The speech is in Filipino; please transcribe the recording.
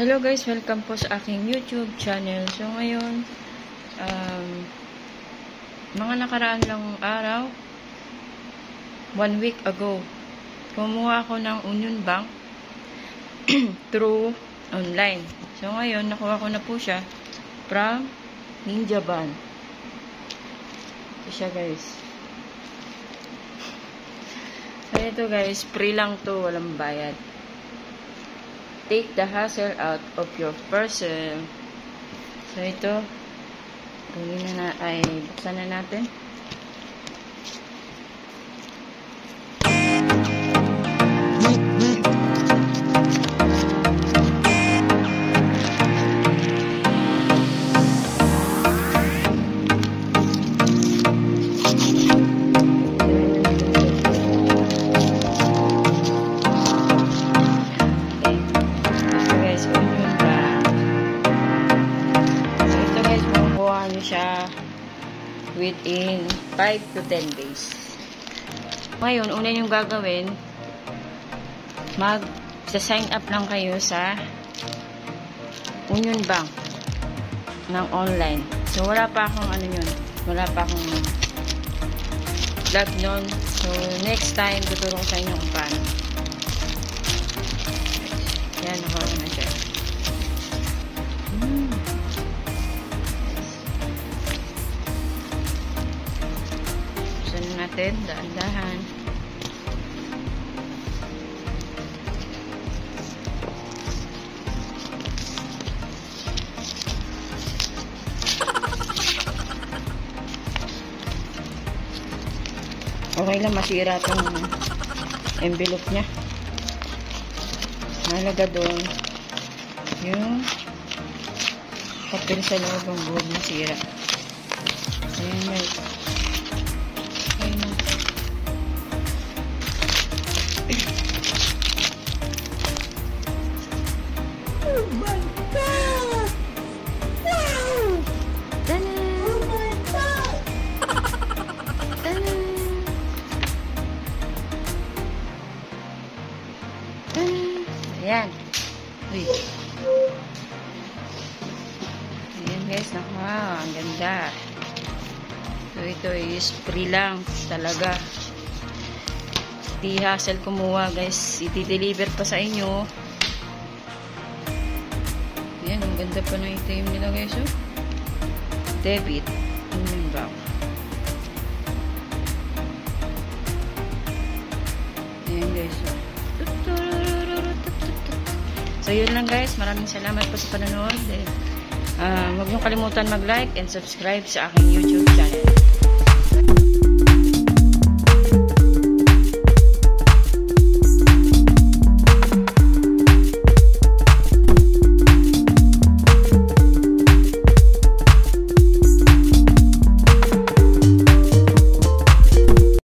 Hello guys, welcome po sa aking YouTube channel. So ngayon, mga nakaraan lang araw, 1 week ago, kumuha ako ng Union Bank through online. So ngayon, nakuha ko na po siya from Ninja Van. Ito siya guys. So ito guys, free lang to, walang bayad. Take the hassle out of your person. So ito, buksan na natin. Siya within 5 to 10 days. Ngayon, una yung gagawin, mag-sign up lang kayo sa Union Bank ng online. So, wala pa akong wala pa akong log nun. So, next time, tuturo ko sa inyo kung paano. Yan, nakuha na siya. Natin, daan-dahan. Okay lang, masira itong envelope niya. Mahalaga doon yung papel sa loob ng buwag masira. Ayan guys. Oh my God! Wow! Oh my God! Ayan. Uy. Ayan guys, wow, ang ganda. So ito is free lang talaga. Di hassle kumuha guys, iti-deliver pa sa inyo. Ayan, ang ganda pa ng item nila guys, oh. Debit, Union Bank. Ayan guys, oh. So yun lang guys, maraming salamat po sa panonood. Huwag niyong kalimutan mag-like and subscribe sa aking YouTube channel.